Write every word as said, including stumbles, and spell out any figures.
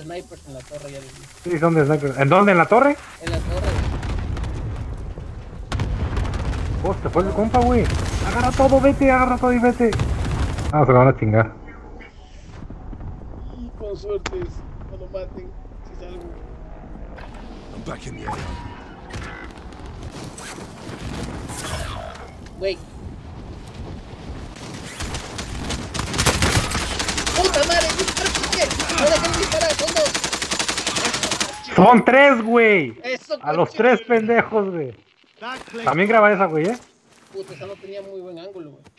snipers en la torre, ya les vi. Sí, son de snipers. ¿En dónde? ¿En la torre? En la torre. Oh, se fue el compa, güey. Agarra todo, vete, agarra todo y vete. Ah, se lo van a chingar. Y con suerte, no lo maten, si salgo. I'm back in the area. Güey. ¡Puta madre! ¡Dispara, qué! ¡No dejen disparar! ¡Son dos! Son tres, güey. Eso, A los coche. tres pendejos, güey. También graba esa, güey, eh. Puta, esa no tenía muy buen ángulo, güey.